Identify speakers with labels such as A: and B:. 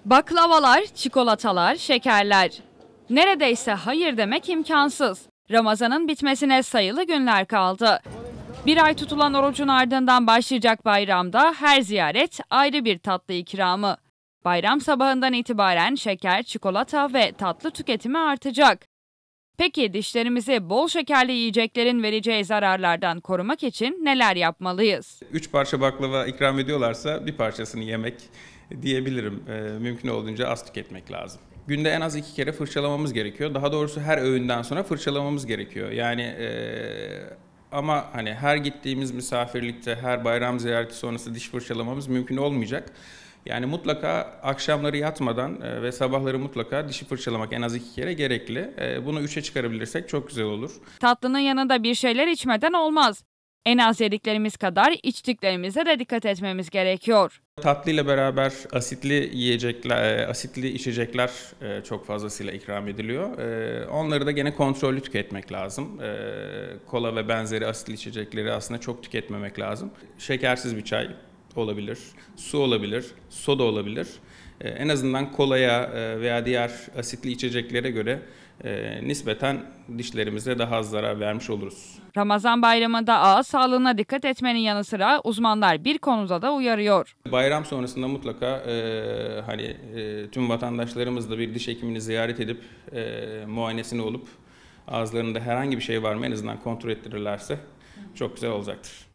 A: Baklavalar, çikolatalar, şekerler. Neredeyse hayır demek imkansız. Ramazan'ın bitmesine sayılı günler kaldı. Bir ay tutulan orucun ardından başlayacak bayramda her ziyaret ayrı bir tatlı ikramı. Bayram sabahından itibaren şeker, çikolata ve tatlı tüketimi artacak. Peki dişlerimizi bol şekerli yiyeceklerin vereceği zararlardan korumak için neler yapmalıyız?
B: 3 parça baklava ikram ediyorlarsa bir parçasını yemek diyebilirim. Mümkün olduğunca az tüketmek lazım. Günde en az 2 kere fırçalamamız gerekiyor. Daha doğrusu her öğünden sonra fırçalamamız gerekiyor. Ama hani her gittiğimiz misafirlikte, her bayram ziyareti sonrası diş fırçalamamız mümkün olmayacak. Yani mutlaka akşamları yatmadan ve sabahları mutlaka dişi fırçalamak en az 2 kere gerekli. Bunu 3'e çıkarabilirsek çok güzel olur.
A: Tatlının yanında bir şeyler içmeden olmaz. En az yediklerimiz kadar içtiklerimize de dikkat etmemiz gerekiyor.
B: Tatlıyla beraber asitli yiyecekler, asitli içecekler çok fazlasıyla ikram ediliyor. Onları da gene kontrollü tüketmek lazım. Kola ve benzeri asitli içecekleri aslında çok tüketmemek lazım. Şekersiz bir çay olabilir, su olabilir, soda olabilir. En azından kolaya veya diğer asitli içeceklere göre nispeten dişlerimize daha az zarar vermiş oluruz.
A: Ramazan bayramında ağız sağlığına dikkat etmenin yanı sıra uzmanlar bir konuda da uyarıyor.
B: Bayram sonrasında mutlaka tüm vatandaşlarımız da bir diş hekimini ziyaret edip muayenesini olup ağızlarında herhangi bir şey var mı en azından kontrol ettirirlerse çok güzel olacaktır.